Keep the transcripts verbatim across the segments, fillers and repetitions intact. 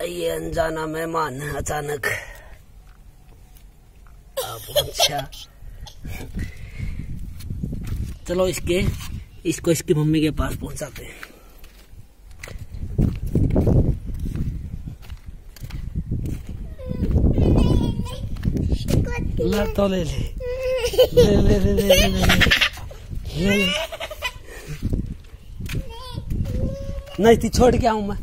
ये अनजाना मेहमान अचानक आ पहुंचा। चलो इसके इसको इसकी मम्मी के पास पहुंचाते हैं। ला तो ले ले ले ले ले ले ले ले ले। नहीं थी छोड़ के आऊं मैं।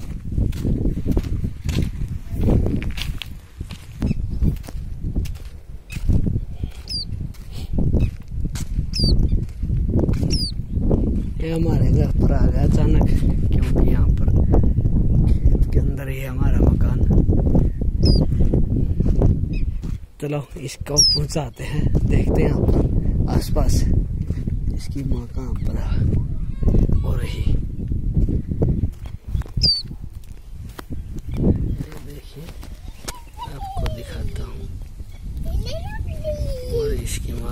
ये हमारे घर पर आ गया अचानक, क्योंकि यहाँ पर खेत के अंदर ही है हमारा मकान। चलो इसको पहुंचाते हैं, देखते हैं यहाँ पर आसपास इसकी माँ कहाँ पर हो रही। देखिए आपको दिखाता हूँ और इसकी माँ।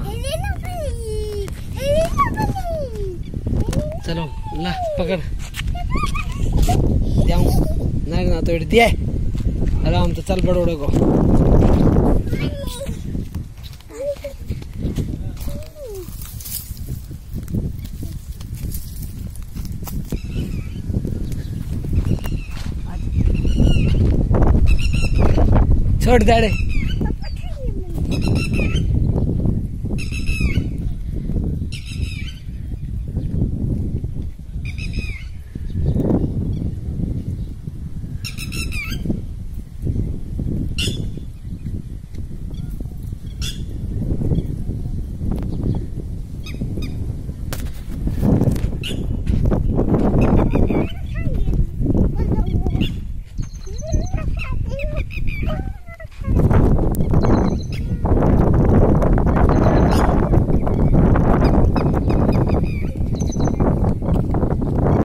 चलो ला पकड़ जाऊँ नहीं ना तोड़ दिया आराम तो चल बड़ोड़े को। छोड़ दे।